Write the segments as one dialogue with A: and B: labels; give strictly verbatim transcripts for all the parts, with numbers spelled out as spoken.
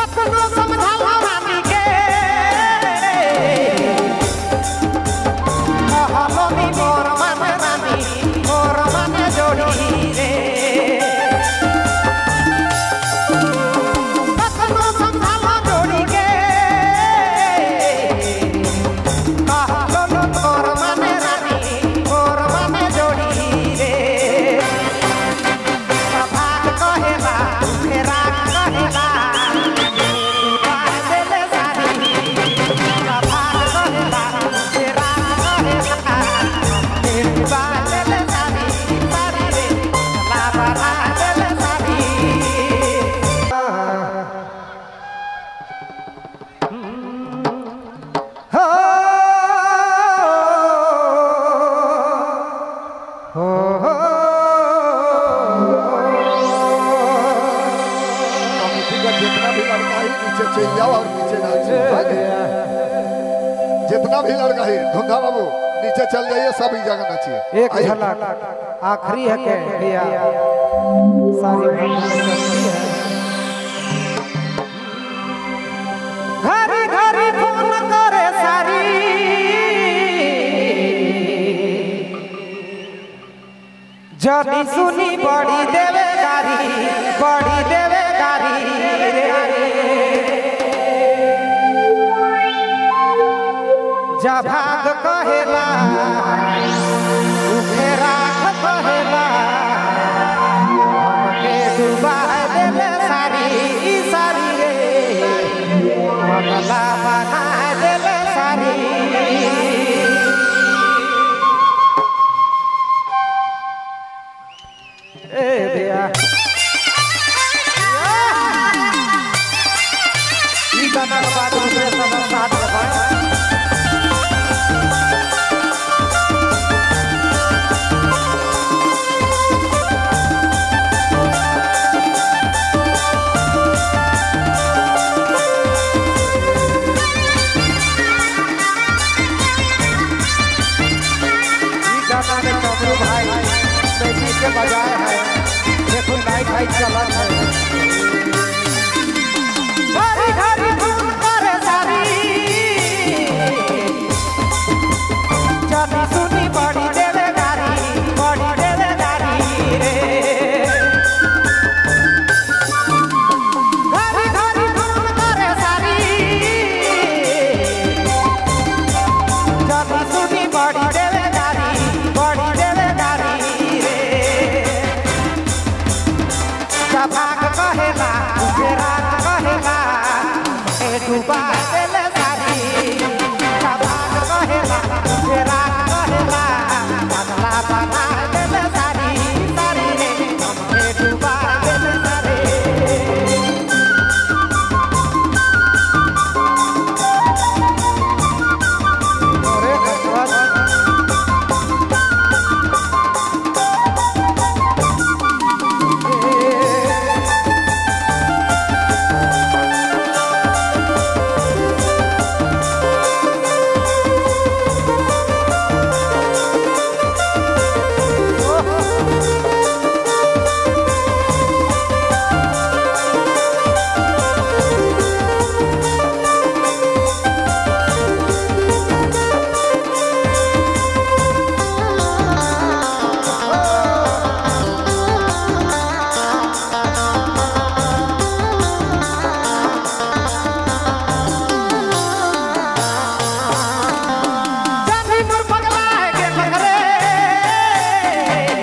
A: कखनो समझाला रानी के कहलोनी मोर मन रानी मोर मन जोड़ी रे कखनो समझाला जोड़ी के कहलोनी मोर मन रानी मोर मन जोड़ी रे भाग कहेला फेरा कहेला
B: जितना भी लड़का है धुंधा बाबू नीचे चल जाइए सब ही जगह नाचिए।
A: एक झलक आखिरी है के भैया सारी घरी घरी फोन करे सारी जदी सुनी बड़ी देवे गारी बड़ी देवे गारी जा भाग कहेला उखेरा कहेला हमके डुबा देले सारी सारी रे पगला बना देले सारी ए भैया ई गाना के बाद दूसरे सब साथ लगाए भाई बेटी के बजाय है देखो लाइट हाइट चलत है घरी घरी फोन करे सारी जदी सुनी बड़ी देवे गारी बड़ी देवे गारी रे घरी घरी फोन करे सारी जदी सुनी बड़ी देवे गारी बड़ी देवे गारी रे भाग कहेला फेरा कहेला ए डुबा देले सारी भाग कहेला फेरा कहेला पगला बना देले सारी सारी रे ए डुबा देले सारी अरे भगवान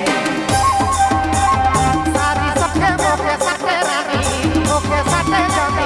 A: सारी सबके मोके सटे रानी मोके सटे